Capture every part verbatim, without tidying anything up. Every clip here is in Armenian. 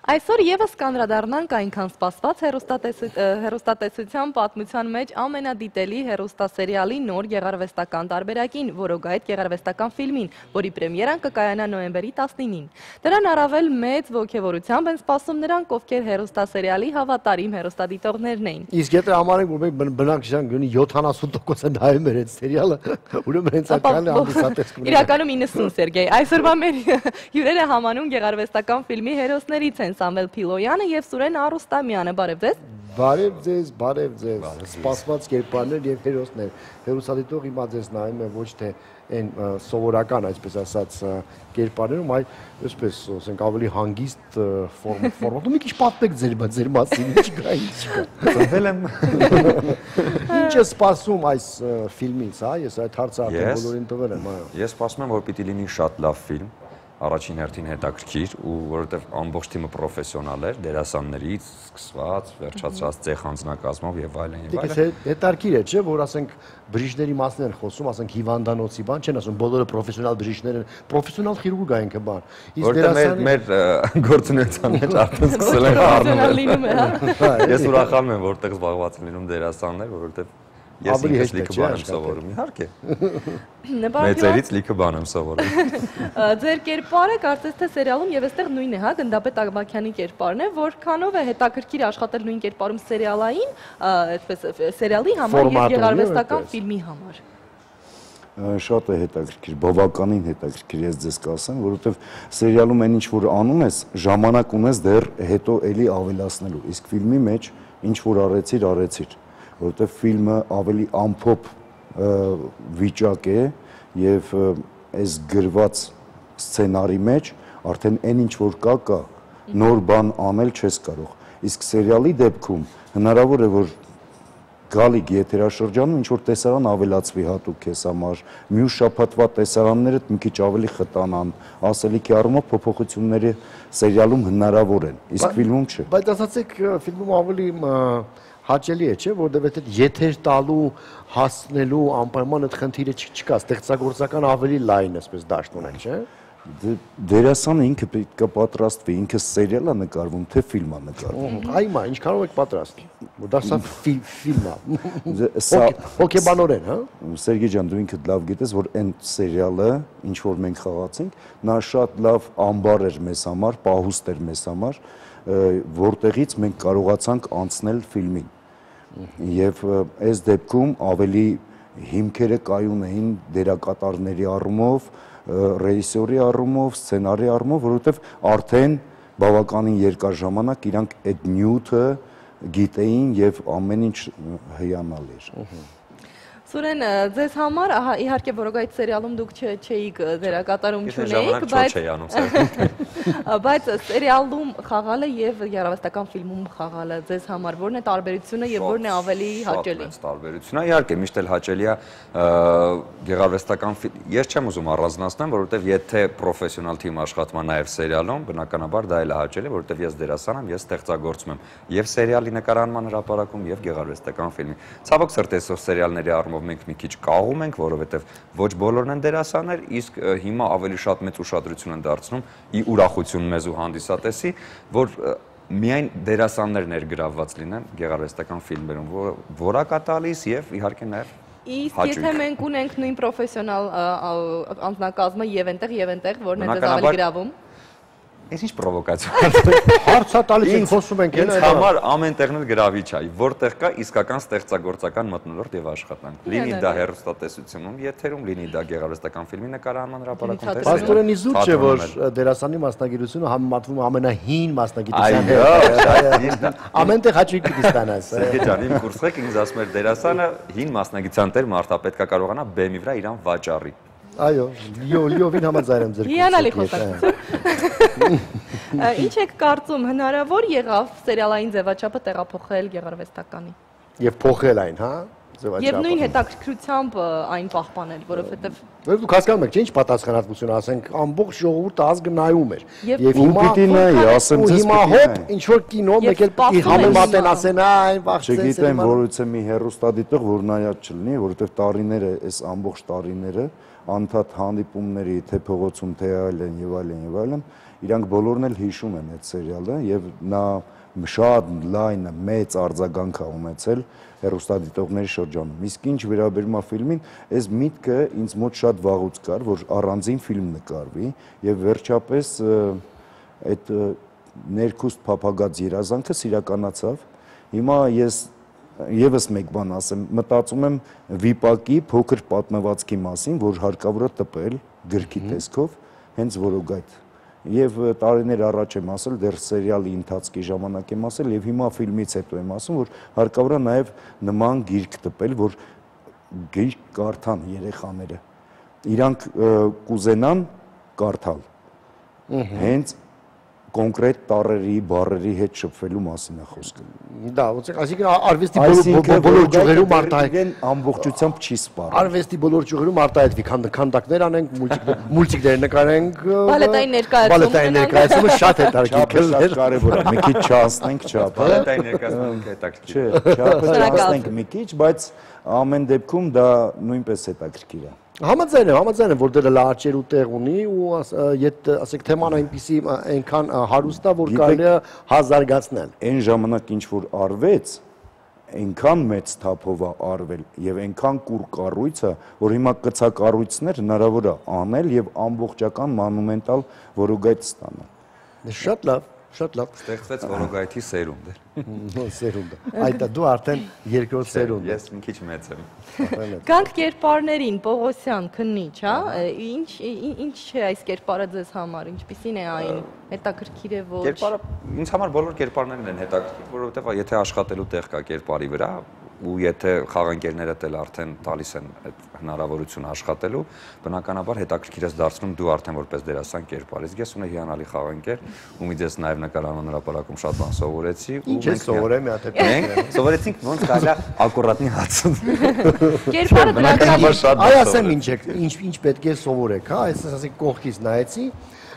Այսօր եւս կանդրադառնանք այնքան սպասված հեռուստատեսության պատմության մեջ ամենադիտելի հեռուստասերիալի նոր գեղարվեստական տարբերակին, որոգայթ գեղարվեստական ֆիլմին, որի պրեմիերան կկայանա նոյեմբերի տասնինին։ Դրան առավել մեծ ոգևորությամբ են սպասում նրանք, ովքեր հեռուստասերիալի հավատարիմ հեռուստադիտողներն էին։ Իսկ եթե համարենք, որ մենք բնակչության գնի յոթանասուն տոկոս են նայում էր այդ սերիալը, ուրեմն հենց այդքան է հանդիսատես կունենա։ Իրականում իննսուն Սերգեյ, այսօրվա մեր հյուրերը համանուն գեղարվեստական ֆիլմի հերոսներից են Սամվել Փիլոյանը եւ Սուրեն Արուստամյանը, բարև ձեզ։ Բարև ձեզ, բարև ձեզ, սպասված կերպարներ եւ հերոսներ։ Հերոսադիտող հիմա ձեզ նայում է ոչ թե այն սովորական, այսպես ասած, կերպարներում, այլ այսպես, ասենք, ավելի հանգիստ ֆորմատում։ Մի քիչ պատմեք ձեր ձեր մասին, ինչ կա, ինչ կա։ Ծնվել եմ։ Ինչ է սպասում այս ֆիլմից, հա, ես այդ հարցը արդեն բոլորին տվել եմ, այո։ Ես սպասում եմ, որ պիտի լինի շատ լավ ֆիլմ, առաջին հերթին հետաքրքիր, ու որովհետև ամբողջ թիմը պրոֆեսիոնալ էր, դերասաններից սկսված, վերջացած ցեխ անձնակազմով եւ այլն եւ այլն։ Հետաքրքիր է, չէ՞, որ ասենք բժիշկների մասն են խոսում, ասենք հիվանդանոցի բան չեն ասում, բոլորը պրոֆեսիոնալ բժիշկներ են, պրոֆեսիոնալ խիրուրգ են կը բան։ Իսկ դերասանը մեր գործունեության մեջ արդեն սկսել են առնել։ Ես ուրախանում եմ, որտեղ զբաղված են լինում դերասաններ, որովհետև ես ինքս լիքը բան եմ սովորում, իհարկե։ Մեծերից լիքը բան եմ սովորում։ Ձեր կերպարը կարծես թե սերիալում եւ այստեղ նույնն է, հա, Գնդապետ Աղբակյանի կերպարն է, որքանով է հետաքրքիր աշխատել նույն կերպարում սերիալային, այսպես սերիալի համար եւ գեղարվեստական ֆիլմի համար։ Շատ է հետաքրքիր, բավականին հետաքրքիր, ես ձեզ կասեմ, որովհետև սերիալում այն ինչ որ անում ես, ժամանակ ունես դեռ հետո էլի ավելացնելու, իսկ ֆիլմի մեջ ինչ որ արեցիր, արեցիր, որովհետև ֆիլմը ավելի ամփոփ վիճակ է եւ այս գրված սցենարի մեջ արդեն այն ինչ որ կա կա, նոր բան անել չես կարող։ Իսկ սերիալի դեպքում հնարավոր է որ գալիք եթերաշրջանում ինչ որ տեսարան ավելացվի հատուկ քեզ համար, մյուս շաբաթվա տեսարանները մի քիչ ավելի խտանան, ասելիքի առումով փոփոխությունները սերիալում հնարավոր են, իսկ ֆիլմում չէ։ Բայց ասացեք, ֆիլմում ավելի հաճելի է, չէ, որովհետև այդ եթեր տալու, հասնելու անպայման այդ խնդիրը չկա, ստեղծագործական ավելի լայն, այսպես դաշտ ունենք, չէ։ Դերասանը ինքը պետք է պատրաստվի, ինքը սերիալ է նկարվում, թե ֆիլմ է նկարվում։ Այմա, ինչքանով եք պատրաստ, որ դա սա ֆիլմ է, հոգեբանորեն, հա։ Սերգեյ ջան, դու ինքդ լավ գիտես, որ այն սերիալը, ինչ որ մենք խաղացինք, նա շատ լավ ամբար էր մեզ համար, պահուստ էր մեզ համար, որտեղից մենք կարողացանք անցնել ֆիլմին։ Եվ այս դեպքում ավելի հիմքերը կայուն էին դերակատարների առումով, ռեժիսորի առումով, սցենարի առումով, որովհետև արդեն բավականին երկար ժամանակ իրանք այդ նյութը գիտեին եւ ամեն ինչ հիանալ էր։ Սուրեն, ձեզ համար, ահա, իհարկե որոգայթ սերիալում դուք չէիք դերակատարում չունեիք, բայց սերիալում խաղալը եւ գեղարվեստական ֆիլմում խաղալը ձեզ համար որն է տարբերությունը եւ որն է ավելի հաճելի։ Տարբերությունը իհարկե միշտ էլ հաճելի է գեղարվեստական ֆիլմ։ Ես չեմ ուզում առանձնացնել, որովհետեւ եթե պրոֆեսիոնալ թիմ աշխատում է նաեւ սերիալում, բնականաբար դա էլ է հաճելի, որովհետեւ ես դերասան եմ, ես ստեղծագործում եմ եւ սերիալի նկարանման հրապարակում եւ գեղարվեստական ֆիլմի։ Ցավոք սրտի այսօր սերիալների առումով մենք մի քիչ կաղում ենք, որովհետև ոչ բոլորն են դերասաններ, իսկ հիմա ավելի շատ մեծ ուշադրություն են դարձնում ի ուրախություն մեզ ու հանդիսատեսի, որ միայն դերասաններ ներգրավված լինեն գեղարվեստական ֆիլմերում, որակա տալիս եւ իհարկե նաեւ Իսկ եթե մենք ունենք նույն պրոֆեսիոնալ անձնակազմը եւ այնտեղ եւ այնտեղ, որն է դες ավելի գրավում։ Ես ինչ պրովոկացիա։ Հարցա տալիս ենք խոսում ենք, ինձ համար ամեն տեղն էլ գրավիչ է, որտեղ կա իսկական ստեղծագործական մթնոլորտ եւ աշխատանք։ Լինի դա հեռուստատեսությունում, եթերում, լինի դա գեղարվեստական ֆիլմի նկարահանման հրապարակում տեսնել։ Պաստորենի զուտ չէ, որ դերասանի մասնագիտությունը համեմատվում ամենահին մասնագիտության հետ։ Ամենտեղ հաճույք պիտի ստանաս։ Սերգեյ ջան, իմ կուրսղեք ինձ ասում էր դերասանը հին մասնագիտության տեր մարդա պետք է կարողանա բեմի վրա իրան վաճառի։ Այո, լիովին համաձայն եմ ձեր։ Հիանալի խոսակցություն։ Ինչ եք կարծում, հնարավոր եղավ սերիալային ձևաչափը տեղափոխել գեղարվեստականի։ Եվ փոխել այն, հա։ Եվ նույն հետաքրքրությամբ այն պահպանել, որովհետև դուք հասկանում եք, չէ՞, ինչ պատասխանատվություն, ասենք, ամբողջ ժողովուրդը ազգը նայում էր։ Եվ հիմա պիտի նայի, ասեմ ձեզ հիմա հոպ, ինչ որ կինո, մեկ էլ պիտի համեմատեն ասեն, այն վախցեն։ Չգիտեմ, որից է մի հեռուստադիտող, որ նայած չլինի, որովհետև տարիները, այս ամբողջ տարիները անդադ հանդիպումների, թե փողոցում, թե այլն եւ այլն եւ այլն, իրանք բոլորն էլ հիշում են այդ սերիալը եւ նա շատ լայն մեծ արձագանք է ունեցել հեռուստադիտողների շրջանում։ Իսկ ինչ վերաբերում է ֆիլմին, այս միտքը ինձ մոտ շատ վաղուց կար, որ առանձին ֆիլմ նկարվի եւ վերջապես այդ ներքուստ փափագած երազանքը իրականացավ։ Հիմա ես Եվս մեկ բան ասեմ, մտածում եմ վիպակի փոքր պատմվածքի մասին, որ հարկավոր է տպել գրքի տեսքով, հենց որոգայթ։ Եվ տարիներ առաջ եմ ասել, դեռ սերիալի ընթացքի ժամանակ եմ ասել, եւ հիմա ֆիլմից հետո եմ ասում, որ հարկավոր է նաեւ նման գիրք տպել, որ գիրք կարդան երեխաները։ Իրանք կուզենան կարդալ։ Հենց կոնկրետ տառերի, բառերի հետ շփվելու մասին է խոսքը։ Դա, այսինքն արվեստի բոլոր ճյուղերում արտահայտվեն ամբողջությամբ չի սպառ։ Արվեստի բոլոր ճյուղերում արտահայտվի, քանդակներ անենք, մուլտիկներ նկարենք, բալետային ներկայացում, բալետային ներկայացումը շատ հետաքրքիր է, կարևոր է։ Մի քիչ չհասնենք չափը։ Բալետային ներկայացումը հետաքրքիր է։ Չէ, չափը չհասնենք մի քիչ, բայց ամեն դեպքում դա նույնպես հետաքրքիր է։ Համաձայն եմ, համաձայն եմ, որ դրա լաճերու տեղ ունի ու եթե ասենք թեման այնպեսի այնքան հարուստ է, որ կարելի է հազարգացնել։ Այն ժամանակ ինչ որ արվեց, այնքան մեծ թափով է արվել եւ այնքան կուր կառույցը, որ հիմա կցակառույցներ հնարավոր է անել եւ ամբողջական մոնումենտալ որոգայթ ստանալ։ Շատ լավ, շատ լավ։ Ստեղծվեց որոգայթի սերունդ։ Սերունդը։ Այդ դու արդեն երկրորդ սերունդ ես։ Ես մի քիչ մեծ եմ։ Գանք կերպարներին, Պողոսյան, քննիչ, հա, ինչ ինչ է այս կերպարը ձեզ համար, ինչպիսին է այն, հետաքրքիր է ոչ։ Կերպարը ինձ համար բոլոր կերպարներն են հետաքրքիր, որովհետև եթե աշխատելու տեղ կա կերպարի վրա, ու եթե խաղանկերներդ էլ արդեն տալիս են այդ հնարավորությունը աշխատելու, բնականաբար հետաքրքիր ես դարձնում դու արդեն որպես դերասան կերպարից։ Ես ունեի հիանալի խաղանկեր, ումից ես նաև նկարահանման հրապարակում շատ բան սովորեցի, ու մենք սովորեմ մի հատ մենք սովորեցինք ոնց կարելի է ակուրատնի հացում։ Կերպարը բնականաբար շատ այ ասեմ ինչ եք, ինչ ինչ պետք է սովորեք, հա, այս ասենք կողքից նայեցի,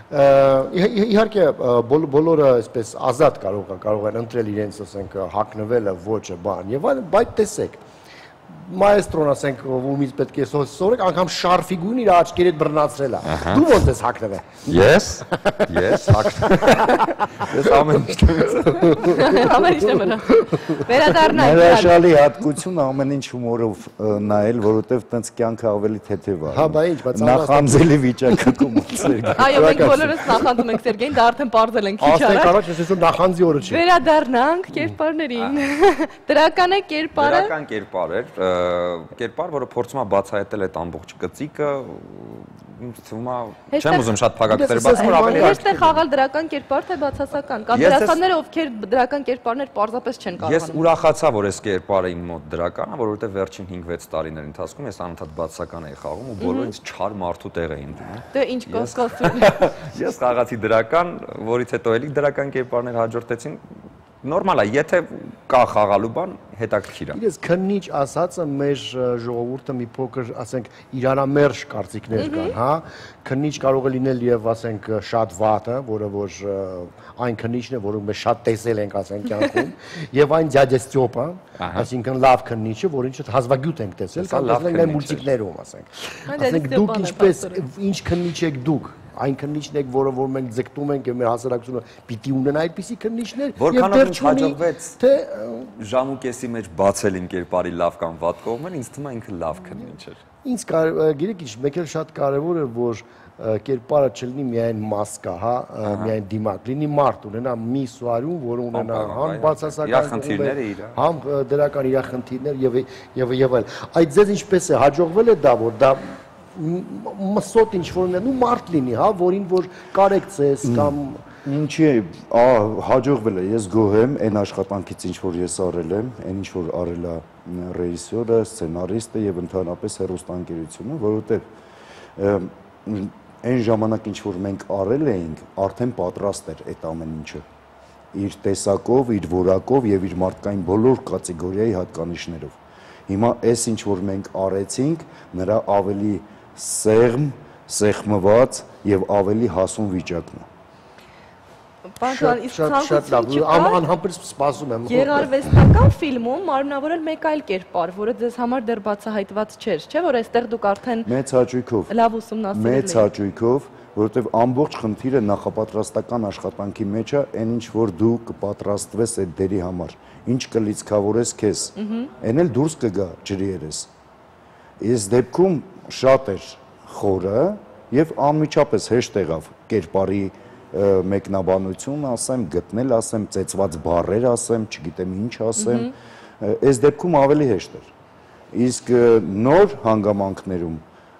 իհարկե բոլորը այսպես ազատ կարող է կարող են ընտրել իրենց ասենք հակնվելը ոչը բան եւ այլն, բայց տեսեք մայստրոն ասենք ումից պետք է սովորեք անգամ շարֆի գույն իր աչքերիդ բռնացրել է դու ոնց ես հակնվել Ես ես ես ամեն ինչ ամեն ինչ եմ վերադառնալ հրաշալի հատկություն ամեն ինչ հումորով նայել, որովհետև տենց կյանքը ավելի թեթև է։ Հա, բա ինչ, բայց նախանձելի վիճակը կոմացել։ Այո, մենք բոլորս նախանձում ենք Սերգեյին, դա արդեն բարձել ենք քիչ առաջ։ առաջ։ Աստեղ առաջ ես ասում նախանձի օրը չի։ Վերադառնանք կերպարներին։ Դրական է կերպարը։ Դրական կերպար էր, կերպար, որը փորձում է բացահայտել այդ ամբողջ գծիկը, ինձ թվում է, չեմ ուզում շատ փակակցել, բայց որ ավելի հեշտ է խաղալ դրական կերպար թե բացասական։ Կամ դերասանները, ովքեր դրական կերպարներ պարզապես չեն կարողանում։ Ես ուրախացա, որ այս կերպարը իմ մոտ դրական է, որովհետև վերջին հինգ-վեց տարիների ընթացքում ես անընդհատ բացասական էի խաղում ու բոլորը ինձ չար մարդու տեղ էին դնում։ Դե ինչ կասկածում։ Ես խաղացի դրական, որից հետո էլի դրական կերպարներ հաջորդեցին։ Նորմալ է, եթե կա խաղալու բան, հետաքրքիր է։ Իրես քննիչ ասածը մեր ժողովուրդը մի փոքր, ասենք, իրանամերժ կարծիքներ կան, հա։ Քննիչ կարող է լինել եւ ասենք շատ վատը, որը որ այն քննիչն է, որը մենք շատ տեսել ենք, ասենք, կյանքում, եւ այն դյադեստյոպը, այսինքն լավ քննիչը, որ ինչը հազվագյուտ ենք տեսել, կամ տեսել ենք մուլտիկներում, ասենք։ Ասենք դուք ինչպես ինչ քննիչ եք դուք այն քննիչն եք, որը որ մենք ձգտում ենք եւ մեր հասարակությունը պիտի ունենա այդպիսի քննիչներ եւ դեռ չհաջողվեց թե ժամ ու կեսի մեջ բացել իմ կերպարի լավ կամ վատ կողմը, ինձ թվում է ինքը լավ քննիչ էր։ Ինձ գիտեք ինչ, մեկ էլ շատ կարեւոր է, որ կերպարը չլինի միայն մասկա, հա, միայն դիմակ, լինի մարդ ունենա մի սուարյուն, որը ունենա համ բացասական համ դրական իր խնդիրներ եւ եւ եւ այլ։ Այդ ձեզ ինչպես է հաջողվել է դա, որ դա մսոտ ինչ որ ունենու մարդ լինի, հա, որին որ կարեկցես կամ ինչի է հաջողվել է, ես գոհ եմ այն աշխատանքից ինչ որ ես արել եմ, այն ինչ որ արել է ռեժիսորը, սցենարիստը եւ ընդհանրապես հեռուստաընկերությունը, որովհետեւ այն ժամանակ ինչ որ մենք արել էինք, արդեն պատրաստ էր այդ ամեն ինչը իր տեսակով, իր որակով եւ իր մարդկային բոլոր կատեգորիայի հատկանիշներով։ Հիմա այս ինչ որ մենք արեցինք, նրա ավելի սեղմ, սեղմված եւ ավելի հասուն վիճակն է։ Պարոն, իսկ շատ շատ լավ, ցանկություն չկա։ անհամբեր սպասում եմ։ Գեղարվեստական ֆիլմում մարմնավորել մեկ այլ կերպար, որը ձեզ համար դեռ բացահայտված չէր, չէ՞ որ այստեղ դուք արդեն Մեծ հաճույքով։ լավ ուսումնասիրել Մեծ եք։ հաճույքով, որովհետև ամբողջ խնդիրը նախապատրաստական աշխատանքի մեջ է, այն ինչ որ դու կպատրաստվես այդ դերի համար, ինչ կլիցքավորես քեզ։ Այն էլ դուրս կգա ջրի երես։ Այս դեպքում շատ էր խորը եւ անմիջապես հեշտ եղավ կերպարի մեկնաբանություն ասեմ, գտնել ասեմ, ծեծված բառեր ասեմ, չգիտեմ ինչ ասեմ, այս դեպքում ավելի հեշտ էր։ Իսկ նոր հանգամանքներում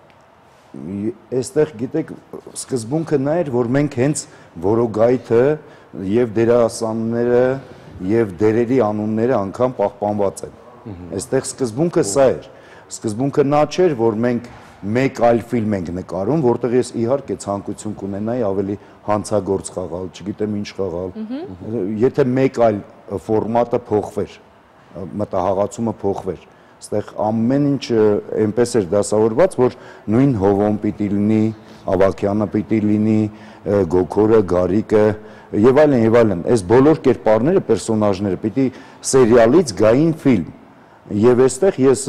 այստեղ գիտեք սկզբունքը նա էր, որ մենք հենց որոգայթը եւ դերասանները եւ դերերի անունները անգամ պահպանված են։ Այստեղ սկզբունքը սա էր։ Սկզբունքը նա չէր, որ մենք մեկ այլ ֆիլմ ենք նկարում, որտեղ ես իհարկե ցանկություն կունենայի ավելի հանցագործ խաղալ, չգիտեմ ինչ խաղալ։ Եթե մեկ այլ ֆորմատը փոխվեր, մտահղացումը փոխվեր, այստեղ ամեն ինչ այնպես էր դասավորված, որ նույն Հովոն պիտի լինի, Ավագյանը պիտի լինի, Գոքորը, Գարիկը եւ այլն եւ այլն։ Այս բոլոր կերպարները, պերսոնաժները պիտի սերիալից գային ֆիլմ։ Եվ այստեղ ես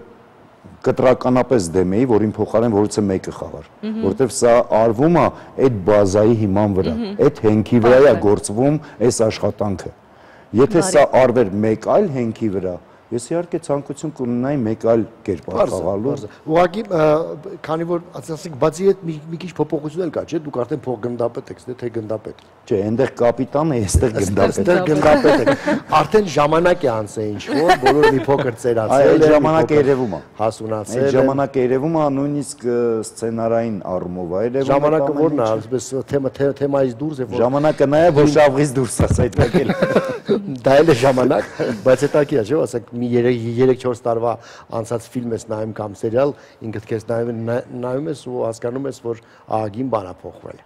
կտրականապես դեմ էի, որ իմ փոխարեն որից է մեկը խաղար, որովհետև սա արվում է այդ բազայի հիման վրա, այդ հենքի վրա է գործվում այս աշխատանքը։ Եթե սա արվեր մեկ այլ հենքի վրա, ես իհարկե ցանկություն կունենայի մեկ այլ կերպար խաղալու։ Ուղղակի քանի որ ասենք բացի այդ մի քիչ փոփոխություն էլ կա, չէ՞, դուք արդեն փոխգնդապետ եք, թե գնդապետ։ Չէ, այնտեղ կապիտան է, այստեղ գնդապետ։ Այստեղ գնդապետ եք։ Արդեն ժամանակ է անցել ինչ որ, բոլորը մի փոքր ծերացել են։ Այդ ժամանակ երևում է։ Հասունացել։ Այդ ժամանակ երևում է նույնիսկ սցենարային առումով է երևում։ Ժամանակը որն է, այսպես թեմա թեմայից դուրս է որ ժամանակը նա է, որ շավղից դուրս է, այդտեղ էլ։ Դա էլ է ժամանակ, բայց հետաքրքիր է, չէ՞, ասենք մի երեք չորս տարվա անցած ֆիլմ ես նայում կամ սերիալ, ինքդ քեզ նայում ես ու հասկանում ես, որ ահագին բան է փոխվել։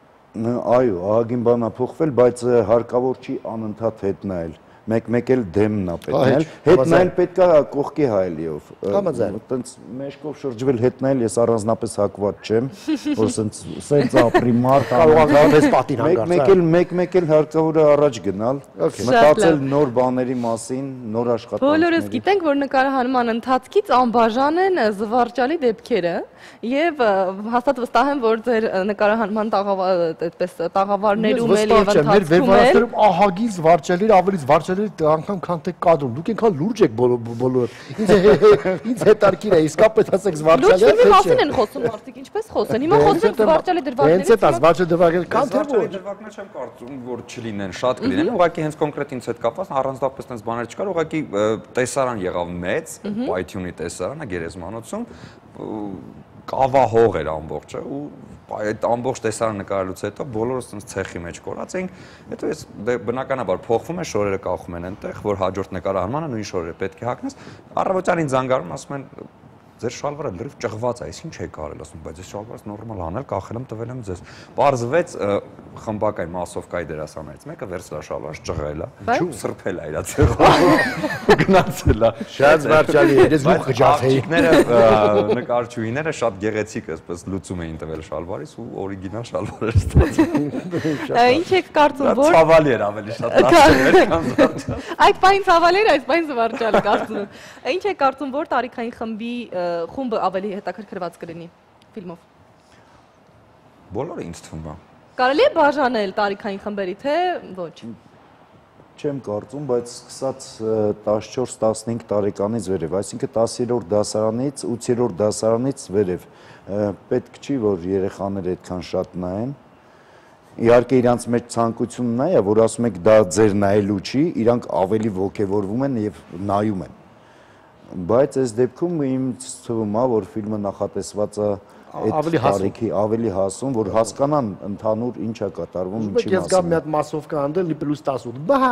Այո, ահագին բան է փոխվել, բայց հարկավոր չի անընդհատ հետ նայել։ Մեկ-մեկ էլ դեմն է պետք նայել։ Հետ նայել պետք է կողքի հայելիով։ Այտենց մեջքով շրջվել հետ նայել, ես առանձնապես հակված չեմ, որ սենց ապրի մարդ կարողանալես պատին հանգարց։ Մեկ-մեկ էլ մեկ-մեկ էլ հարկավոր է առաջ գնալ, մտածել նոր բաների մասին, նոր աշխատանքների։ Բոլորս գիտենք, որ նկարահանման ընթացքից անբաժան են զվարճալի դեպքերը եւ հաստատ վստահ եմ, որ ձեր նկարահանման տաղավարներում էլ եւ ընթացքում էլ ահագին զվարճալի, ավելի զվարճալի անգամ քան թե կադրում։ Դուք այնքան լուրջ եք բոլոր։ Ինձ հետաքրքիր է, իսկապես ասեք զվարճալի է, թե չէ։ Լուրջ մասին են խոսում մարդիկ, ինչպես խոսեն։ Հիմա խոսենք զվարճալի դրվագներից։ Հենց այդ զվարճալի դրվագները կան թե ոչ։ Դրվագներ չեմ կարծում, որ չլինեն, շատ կլինեն, ուղղակի հենց կոնկրետ ինձ հետ կապված առանձնապես այնպես բաներ չկար, ուղղակի տեսարան եղավ մեծ, Պայթյունի տեսարանը Գերեզմանոցում, կավահող էր ամբողջը ու այդ ամբողջ տեսարանը նկարելուց հետո բոլորս ինձ ցեխի մեջ կորած էինք, հետո ես բնականաբար փոխվում է, շորերը կախում են այնտեղ, որ հաջորդ նկարահանմանը նույն շորերը պետք է հագնես, առավոտյան ինձ զանգարում ասում են ձեր շալվարը լրիվ ճղված է, ինչ եք արել, ասում, բայց այս շալվարս նորմալ անել, կախել եմ, տվել եմ ձեզ։ Պարզվեց խմբակային մասովկայի դերասաններից մեկը վերցրել է շալվարս, ճղել է, ինչու սրբել է իր ցեղը։ Գնացել է։ Շատ զվարճալի է, ես լուք խճացեի։ Աղջիկները, նկարչուհիները շատ գեղեցիկ այսպես լուծում էին տվել շալվարից ու օրիգինալ շալվար էր ստացել։ Ինչ եք կարծում, որ ցավալի էր ավելի շատ դարձել քան զվարճալի։ Այդ բան ցավալի էր, այս բան զվարճալի կարծում եմ։ Ինչ եք կարծում, որ տարիքային խմբի խումբը ավելի հետաքրքրված կլինի ֆիլմով։ Բոլորը ինձ թվում է։ Կարելի է բաժանել տարիքային խմբերի, թե ոչ։ Չեմ կարծում, բայց սկսած տասնչորս տասնհինգ տարեկանից վերև, այսինքն տասերորդ դասարանից, ութերորդ դասարանից վերև պետք չի, որ երեխաները այդքան շատ նայեն։ Իհարկե իրանց մեջ ցանկությունն է, որ ասում եք դա ձեր նայելու չի, իրանք ավելի ոգևորվում են եւ նայում են։ Բայց այս դեպքում ինձ թվում է, որ ֆիլմը նախատեսված է այդ տարիքի ավելի հասուն, որ հասկանան ընդհանուր ինչ է կատարվում, ինչի մասին։ Ես գամ մի հատ մասովկա անդել, լի պլյուս տասութ։ Բա։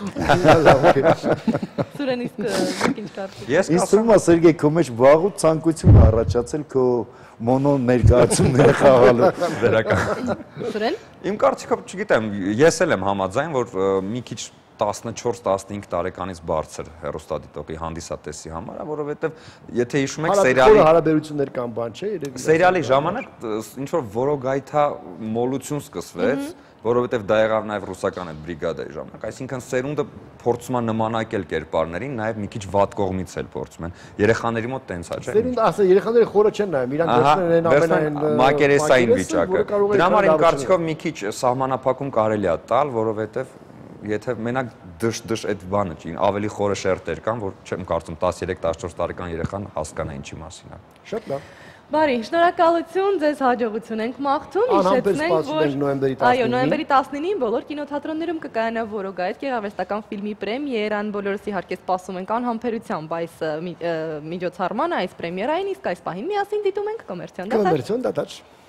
Սուրեն իսկ ինչ կարծում։ Ես ասում եմ, Սերգեյ, քո մեջ վաղուց ցանկություն է առաջացել քո մոնո ներկայացումները խաղալու վերական։ Սուրեն։ Իմ կարծիքով, չգիտեմ, ես էլ եմ համաձայն, որ մի քիչ տասնչորս տասնհինգ տարեկանից բարձր հեռուստադիտողի հանդիսատեսի համար, որովհետև եթե հիշում եք սերիալի հարաբերություններ կան բան չէ, երևի։ Սերիալի ժամանակ ինչ որ որոգայթա մոլություն սկսվեց որովհետև դա եղավ նաև ռուսական այդ բրիգադայի ժամանակ, այսինքն սերունդը փորձում է նմանակել կերպարներին, նաև մի քիչ վատ կողմից էլ փորձում են։ Երեխաների մոտ տենց է, չէ՞։ Սերունդը ասա երեխաները խորը չեն նայում, իրանք վերցնեն ամենայն մակերեսային վիճակը։ Դրա համար իմ կարծիքով մի քիչ սահմանափակում կարելի է տալ, որովհետև եթե մենակ դժ-դժ այդ բանը չի, ավելի խորը շերտեր կան, որ չեմ կարծում տասներեք տասնչորս տարեկան երեխան հասկանա ինչի մասին է։ Շատ լավ։ Բարի, շնորհակալություն, ձեզ հաջողություն ենք մաղթում, հիշեցնենք, որ նոյեմբերի այո, նոյեմբերի տասնինին բոլոր կինոթատրոններում կկայանա Որոգայթ գեղարվեստական ֆիլմի պրեմիերան, բոլորս իհարկե սպասում ենք անհամբերությամբ այս միջոցառմանը, այս պրեմիերային, իսկ այս պահին միասին դիտում ենք կոմերցիոն դատարկ։ Կոմերցիոն դատարկ։